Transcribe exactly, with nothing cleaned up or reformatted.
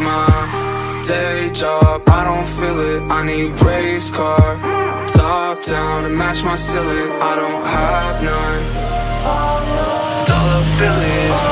my day job, I don't feel it. I need race car, top down to match my ceiling. I don't have none. Dollar billies